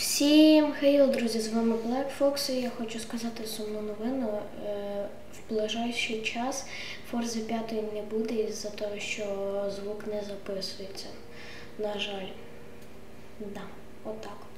Всім хейл, друзі, з вами Black Fox, і я хочу сказати сумну новину. В ближайший час Forza 5 не буде із-за того, що звук не записується. На жаль. Да, отак.